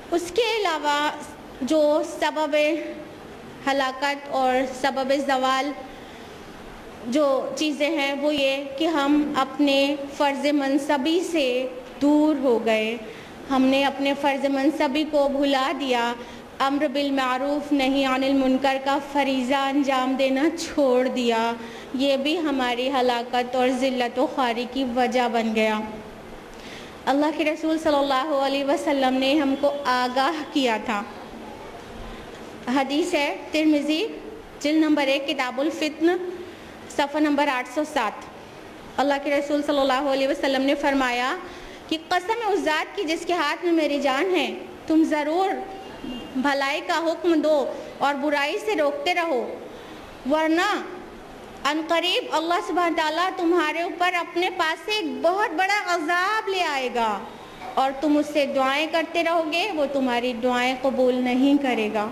اس کے علاوہ جو سبب ہلاکت اور سبب زوال جو چیزیں ہیں وہ یہ کہ ہم اپنے فرض منصبی سے دور ہو گئے، ہم نے اپنے فرض منصبی کو بھلا دیا، امر بالمعروف نہی عن المنکر کا فریضہ انجام دینا چھوڑ دیا، یہ بھی ہماری ہلاکت اور ذلت و خواری کی وجہ بن گیا۔ اللہ کے رسول صلی اللہ علیہ وسلم نے ہم کو آگاہ کیا تھا۔ حدیث ہے ترمذی جلد نمبر 1 کتاب الفتن صفحہ نمبر 807۔ اللہ کے رسول صلی اللہ علیہ وسلم نے فرمایا کہ قسم اس ذات کی جس کے ہاتھ میں میری جان ہے، تم ضرور بھلائی کا حکم دو اور برائی سے روکتے رہو، ورنہ ان قریب اللہ سبحانہ تعالیٰ تمہارے اوپر اپنے پاس سے ایک بہت بڑا عذاب لے آئے گا اور تم اس سے دعائیں کرتے رہو گے، وہ تمہاری دعائیں قبول نہیں کرے گا۔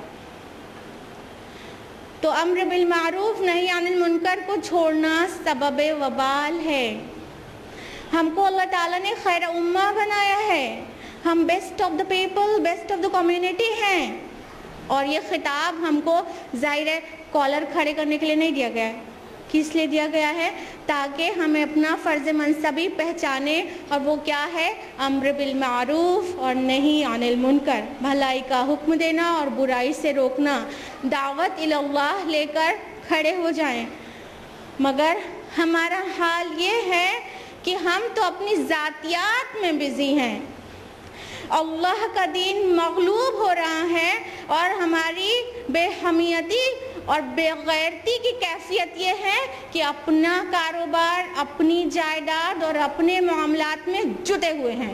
تو امر بالمعروف نہی عن المنکر کو چھوڑنا سبب وبال ہے۔ ہم کو اللہ تعالیٰ نے خیر امہ بنایا ہے، ہم best of the people, best of the community ہیں، اور یہ خطاب ہم کو ظاہر ہے کالر کھڑے کرنے کے لیے نہیں دیا گیا ہے۔ کس لیے دیا گیا ہے؟ تاکہ ہمیں اپنا فرض منصبی پہچانے، اور وہ کیا ہے؟ امر بالمعروف اور نہی عن المنکر، بھلائی کا حکم دینا اور برائی سے روکنا، دعوت اللہ لے کر کھڑے ہو جائیں۔ مگر ہمارا حال یہ ہے کہ ہم تو اپنی ذاتیات میں بزی ہیں، اللہ کا دین مغلوب ہو رہا ہے، اور ہماری بے حمیتی اور بے غیرتی کی کیفیت یہ ہے کہ اپنا کاروبار، اپنی جائیداد اور اپنے معاملات میں جٹے ہوئے ہیں۔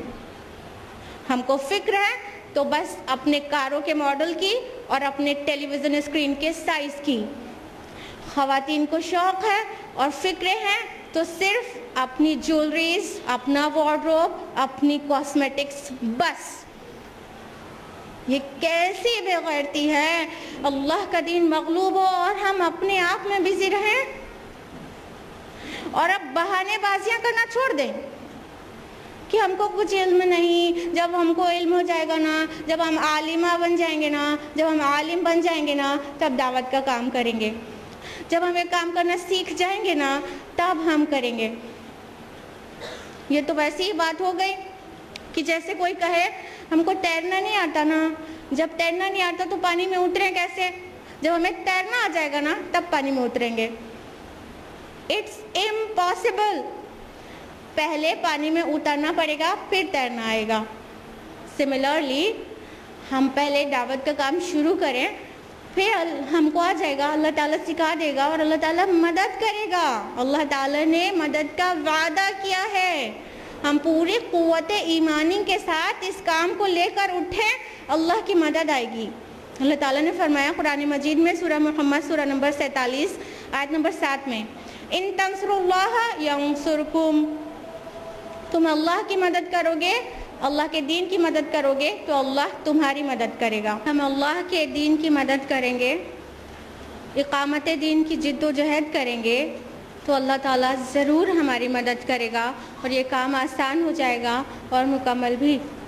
ہم کو فکر ہے تو بس اپنے کاروں کے ماڈل کی اور اپنے ٹیلی ویژن اسکرین کے سائز کی۔ خواتین کو شوق ہے اور فکریں ہیں تو صرف اپنی جیولریز، اپنا وارڈروب، اپنی کاسمیٹکس، بس۔ یہ کیسی بے غیرتی ہے، اللہ کا دین مغلوب ہو اور ہم اپنے آپ میں بزی رہیں، اور اب بہانے بازیاں کرنا چھوڑ دیں کہ ہم کو کچھ علم نہیں، جب ہم کو علم ہو جائے گا نا، جب ہم عالمہ بن جائیں گے نا، جب ہم عالم بن جائیں گے نا، تب دعوت کا کام کریں گے، جب ہم ایک کام کرنا سیکھ جائیں گے نا، تب ہم کریں گے۔ یہ تو ویسی ہی بات ہو گئی کہ جیسے کوئی کہے ہم کو تیرنا نہیں آتا نا، جب تیرنا نہیں آتا تو پانی میں اتریں کیسے؟ جب ہمیں تیرنا آ جائے گا نا تب پانی میں اتریں گے۔ اٹس امپاسبل، پہلے پانی میں اترنا پڑے گا پھر تیرنا آئے گا۔ سملرلی ہم پہلے دعوت کا کام شروع کریں، پھر ہم کو آ جائے گا، اللہ تعالیٰ سکھا دے گا اور اللہ تعالیٰ مدد کرے گا۔ اللہ تعالیٰ نے مدد کا وعدہ کیا ہے، ہم پوری قوت ایمانی کے ساتھ اس کام کو لے کر اٹھیں، اللہ کی مدد آئے گی۔ اللہ تعالیٰ نے فرمایا قرآن مجید میں سورہ محمد سورہ نمبر 47 آیت نمبر 7 میں، ان تنصروا اللہ ینصرکم، تم اللہ کی مدد کرو گے، اللہ کے دین کی مدد کرو گے تو اللہ تمہاری مدد کرے گا۔ ہم اللہ کے دین کی مدد کریں گے، اقامت دین کی جد و جہد کریں گے تو اللہ تعالیٰ ضرور ہماری مدد کرے گا، اور یہ کام آسان ہو جائے گا اور مکمل بھی۔